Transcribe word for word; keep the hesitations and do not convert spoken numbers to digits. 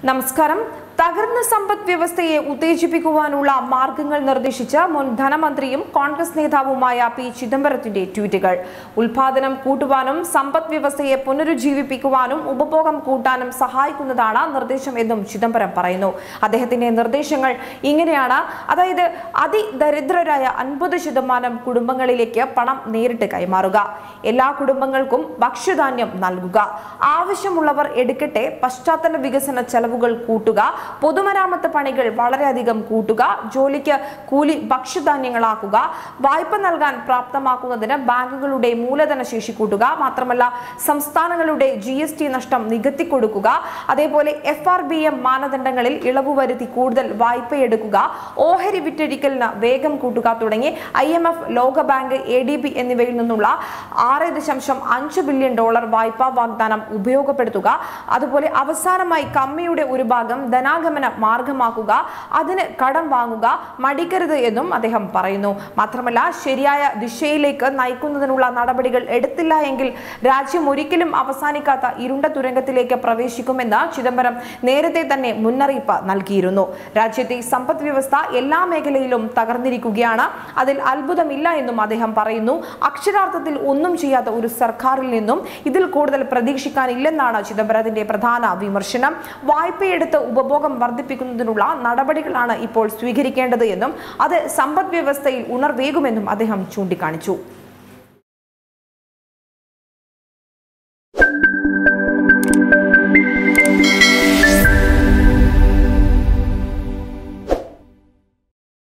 നമസ്കാരം. തകർന്ന സമ്പദ് വ്യവസ്ഥയെ ഉത്തേജിപ്പിക്കുവാനുള്ള മാർഗങ്ങൾ നിർദ്ദേശിച്ച മുൻ ധനമന്ത്രിയും കോൺഗ്രസ് നേതാവുമായ പി ചിദംബരത്തിന്റെ ട്വീറ്റുകൾ. ഉൽപാദനം കൂട്ടുവാനും സമ്പദ് വ്യവസ്ഥയെ പുനരുജ്ജീവിപ്പിക്കുവാനും ഉപഭോഗം കൂട്ടാനും സഹായിക്കുന്നതാണ് നിർദ്ദേശം എന്നും ചിദംബരം പറയുന്നു. അദ്ദേഹത്തിന്റെ നിർദ്ദേശങ്ങൾ ഇങ്ങനെയാണ്. അതായത് അതിദരിദ്രരായ അൻപത് ശതമാനം കുടുംബങ്ങളിലേക്ക് പണം നേരിട്ട് കൈമാറുക, എല്ലാ കുടുംബങ്ങൾക്കും ഭക്ഷ്യധാന്യം നൽകുക, ആവശ്യമുള്ളവർ എടുക്കട്ടെ, പശ്ചാത്തല വികസന ചെലവുകൾ കൂട്ടുക, പൊതുമരാമത്ത് പണികൾ വളരെയധികം കൂട്ടുക, ജോലിക്ക് കൂലി ഭക്ഷ്യധാന്യങ്ങളാക്കുക, വായ്പ നൽകാൻ പ്രാപ്തമാക്കുന്നതിന് ബാങ്കുകളുടെ മൂലധന ശേഷി കൂട്ടുക, മാത്രമല്ല സംസ്ഥാനങ്ങളുടെ ജി എസ് ടി നഷ്ടം നികത്തിക്കൊടുക്കുക, അതേപോലെ എഫ് ആർ ബി എം മാനദണ്ഡങ്ങളിൽ ഇളവ് വരുത്തി കൂടുതൽ വായ്പയെടുക്കുക, ഓഹരി വിറ്റഴിക്കലിന് വേഗം കൂട്ടുക തുടങ്ങി ഐ എം എഫ്, ലോകബാങ്ക്, എ ഡി ബി എന്നിവയിൽ നിന്നുള്ള ആറ് ദശാംശം അഞ്ച് ബില്യൺ ഡോളർ വായ്പാ വാഗ്ദാനം ഉപയോഗപ്പെടുത്തുക. അതുപോലെ അവസാനമായി കമ്മിയുടെ ഒരു ഭാഗം ധനാഗമന മാർഗമാക്കുക, അതിന് കടം വാങ്ങുക, മടിക്കരുത് എന്നും അദ്ദേഹം പറയുന്നു. മാത്രമല്ല ശരിയായ ദിശയിലേക്ക് നയിക്കുന്നതിനുള്ള നടപടികൾ എടുത്തില്ല എങ്കിൽ രാജ്യം ഒരിക്കലും അവസാനിക്കാത്ത ഇരുണ്ട തുരങ്കത്തിലേക്ക് പ്രവേശിക്കുമെന്ന് ചിദംബരം നേരത്തെ തന്നെ മുന്നറിയിപ്പ് നൽകിയിരുന്നു. രാജ്യത്തെ സമ്പദ് വ്യവസ്ഥ എല്ലാ മേഖലയിലും തകർന്നിരിക്കുകയാണ്. അതിൽ അത്ഭുതമില്ല എന്നും അദ്ദേഹം പറയുന്നു. അക്ഷരാർത്ഥത്തിൽ ഒന്നും ചെയ്യാത്ത ഒരു സർക്കാരിൽ നിന്നും ഇതിൽ കൂടുതൽ പ്രതീക്ഷിക്കാനില്ലെന്നാണ് ചിദംബരത്തിന്റെ പ്രധാന വിമർശനം. വായ്പയെടുത്ത് ഉപഭോഗം വർദ്ധിപ്പിക്കുന്നതിനുള്ള നടപടികളാണ് ഇപ്പോൾ സ്വീകരിക്കേണ്ടത് എന്നും അത് സമ്പദ് വ്യവസ്ഥയിൽ ഉണർവേകുമെന്നും അദ്ദേഹം ചൂണ്ടിക്കാണിച്ചു.